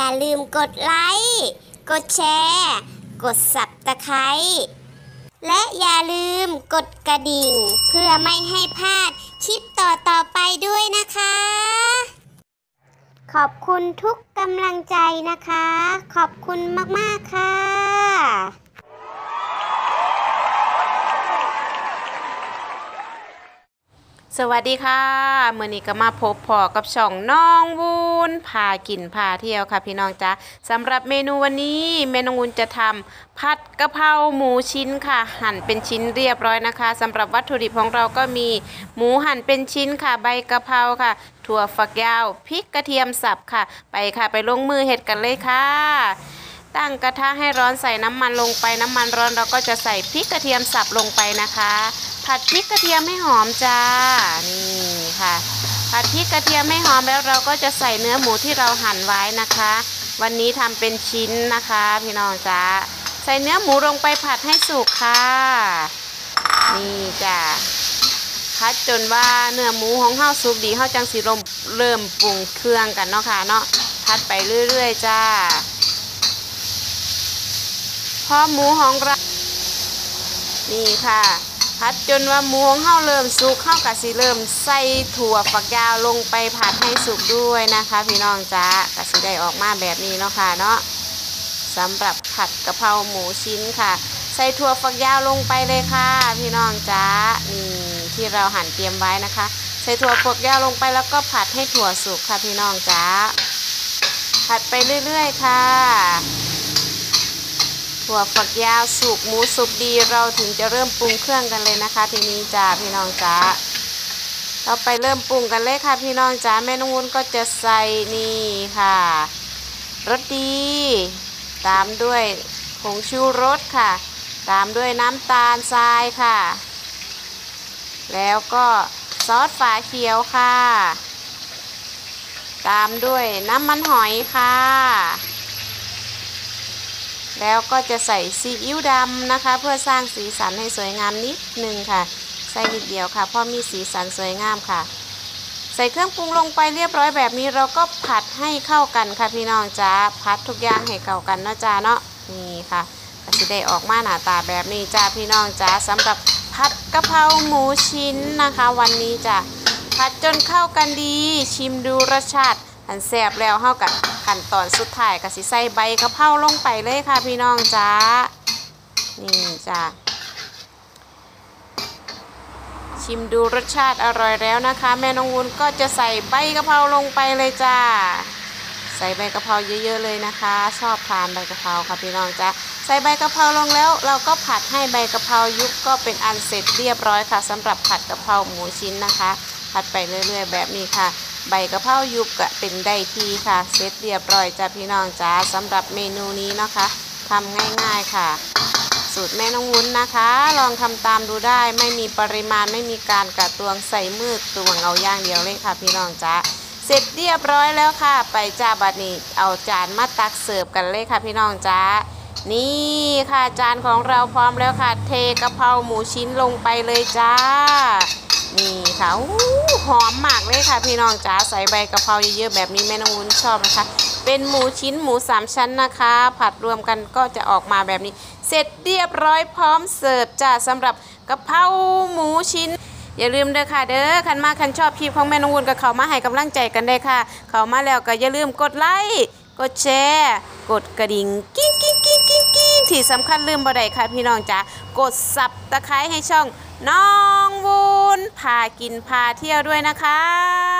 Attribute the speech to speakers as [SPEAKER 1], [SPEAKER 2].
[SPEAKER 1] อย่าลืมกดไลค์กดแชร์กดSubscribeและอย่าลืมกดกระดิ่งเพื่อไม่ให้พลาดคลิปต่อไปด้วยนะคะขอบคุณทุกกำลังใจนะคะขอบคุณมากๆค่ะ
[SPEAKER 2] สวัสดีค่ะมื้อนี้ก็มาพบพ่อกับช่องน้องวุ้นพากินพาเที่ยวค่ะพี่น้องจ๊ะสำหรับเมนูวันนี้แม่น้องวุ้นจะทำผัดกะเพราหมูชิ้นค่ะหั่นเป็นชิ้นเรียบร้อยนะคะสำหรับวัตถุดิบของเราก็มีหมูหั่นเป็นชิ้นค่ะใบกะเพราค่ะถั่วฝักยาวพริกกระเทียมสับค่ะไปลงมือเฮ็ดกันเลยค่ะตั้งกระทะให้ร้อนใส่น้ำมันลงไปน้ำมันร้อนเราก็จะใส่พริกกระเทียมสับลงไปนะคะผัดพริกกระเทียมให้หอมจ้านี่ค่ะผัดพริกกระเทียมให้หอมแล้วเราก็จะใส่เนื้อหมูที่เราหั่นไว้นะคะวันนี้ทำเป็นชิ้นนะคะพี่น้องจ้าใส่เนื้อหมูลงไปผัดให้สุกค่ะนี่จ้าผัดจนว่าเนื้อหมูของเฮาสุกดีเฮาจังสิเริ่มปรุงเครื่องกันเนาะค่ะเนาะผัดไปเรื่อยๆจ้าพอหมูของเรานี่ค่ะผัดจนว่าหมูของเฮาเริ่มสุกเข้ากับสิเริ่มใส่ถั่วฝักยาวลงไปผัดให้สุกด้วยนะคะพี่น้องจ้าก็สิได้ออกมาแบบนี้เนาะค่ะเนาะสำหรับผัดกะเพราหมูชิ้นค่ะใส่ถั่วฝักยาวลงไปเลยค่ะพี่น้องจ้านี่ที่เราหั่นเตรียมไว้นะคะใส่ถั่วฝักยาวลงไปแล้วก็ผัดให้ถั่วสุกค่ะพี่น้องจ้าผัดไปเรื่อยๆค่ะถั่วฝักยาวสุกหมูสุกดีเราถึงจะเริ่มปรุงเครื่องกันเลยนะคะทีนี้จ้าพี่น้องจ้าเราไปเริ่มปรุงกันเลยค่ะพี่น้องจ้าแม่น้องวุ้นก็จะใส่นี่ค่ะรสดีตามด้วยผงชูรสค่ะตามด้วยน้ำตาลทรายค่ะแล้วก็ซอสฝาเขียวค่ะตามด้วยน้ำมันหอยค่ะแล้วก็จะใส่ซีอิ๊วดำนะคะเพื่อสร้างสีสันให้สวยงามนิดนึงค่ะใส่นิดเดียวค่ะเพราะมีสีสันสวยงามค่ะใส่เครื่องปรุงลงไปเรียบร้อยแบบนี้เราก็ผัดให้เข้ากันค่ะพี่น้องจ้าผัดทุกอย่างให้เข้ากันเนาะจ้าเนาะนี่ค่ะก็จะได้ออกมาหน้าตาแบบนี้จ้าพี่น้องจ้าสำหรับผัดกะเพราหมูชิ้นนะคะวันนี้จ้าผัดจนเข้ากันดีชิมดูรสชาติอันแซ่บแล้วเข้ากับขั้นตอนสุดท้ายก็สิใส่ใบกะเพราลงไปเลยค่ะพี่น้องจ้านี่จ้าชิมดูรสชาติอร่อยแล้วนะคะแม่น้องวุ้นก็จะใส่ใบกะเพราลงไปเลยจ้าใส่ใบกะเพราเยอะๆเลยนะคะชอบทานใบกะเพราค่ะพี่น้องจ้าใส่ใบกะเพราลงแล้วเราก็ผัดให้ใบกะเพรายุบก็เป็นอันเสร็จเรียบร้อยค่ะสำหรับผัดกะเพราหมูชิ้นนะคะผัดไปเรื่อยๆแบบนี้ค่ะใบกะเพรายุบก็เป็นได้ทีค่ะเสร็จเรียบร้อยจ้าพี่น้องจ้าสำหรับเมนูนี้นะคะทำง่ายๆค่ะสูตรแม่น้องวุ้นนะคะลองทำตามดูได้ไม่มีปริมาณไม่มีการกระตวงใส่มือตวงเอาอย่างเดียวเลยค่ะพี่น้องจ้าเสร็จเรียบร้อยแล้วค่ะไปจ้าบัดนี้เอาจานมาตักเสิร์ฟกันเลยค่ะพี่น้องจ้านี่ค่ะจานของเราพร้อมแล้วค่ะเทกะเพราหมูชิ้นลงไปเลยจ้านี่ค่ะหอมมากเลยค่ะพี่น้องจ๋าใส่ใบกะเพราเยอะๆแบบนี้แม่น้องวุ้นชอบนะคะเป็นหมูชิ้นหมู3ชั้นนะคะผัดรวมกันก็จะออกมาแบบนี้เสร็จเรียบร้อยพร้อมเสิร์ฟจ้าสำหรับกะเพราหมูชิ้นอย่าลืมเด้อค่ะเด้อคันมาคันชอบคลิปของแม่น้องวุ้นกับเขามาให้กำลังใจกันได้ค่ะเขามาแล้วก็อย่าลืมกดไลค์กดแชร์กดกระดิ่งกิ้งกิ้งกิ้งกิ้งกิ้งที่สำคัญลืมบ่ได้ค่ะพี่น้องจ๋ากดSubscribeให้ช่องน้องวุ้นพากินพาเที่ยวด้วยนะคะ